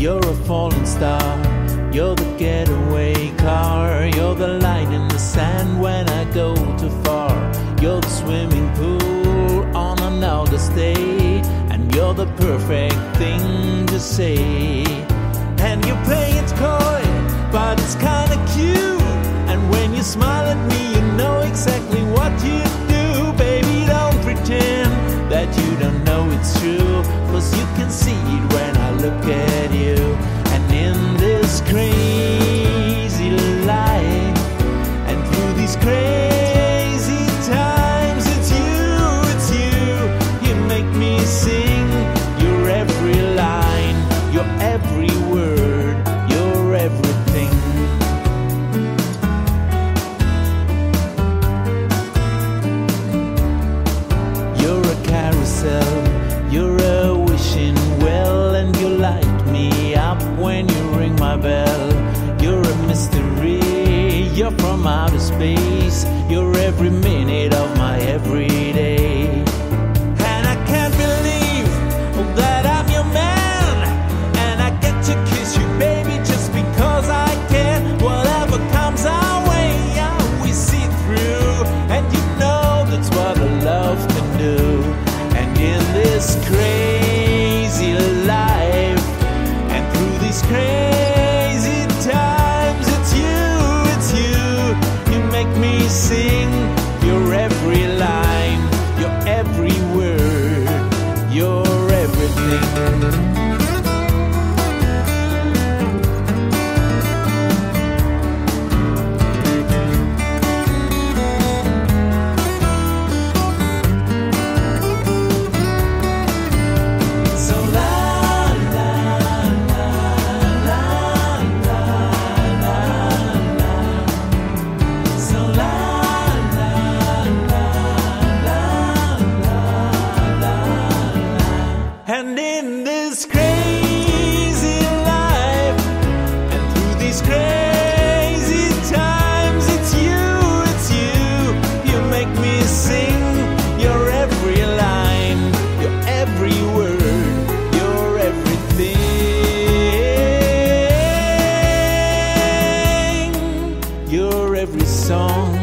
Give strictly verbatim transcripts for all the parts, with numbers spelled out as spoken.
You're a falling star, you're the getaway car, you're the line in the sand when I go too far. You're the swimming pool on an August day, and you're the perfect thing to say. And you play it coy, but it's kinda cute, and when you smile at me you know exactly what you do. Baby, don't pretend that you don't know it's true, 'cause you can see it when I look at you. And in this crazy life, and through these crazy times, it's you, it's you. You make me sing your every line, your every word, your everything. You're a carousel, you're a wishing well, and you light me up when you ring my bell. You're a mystery, you're from outer space, you're every minute of my everyday. And I can't believe that I'm your man, and I get to kiss you, baby, just because I can. Whatever comes our way, yeah, we see through, and you know that's what a love can do. And in this crazy life, and through these crazy times, it's you, it's you. You make me sing your every line, your every word, your everything. And in this crazy life, and through these crazy times, it's you, it's you. You make me sing your every line, your every word, your everything, your every song.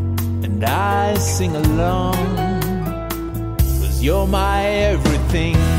And I sing along, 'cause you're my everything.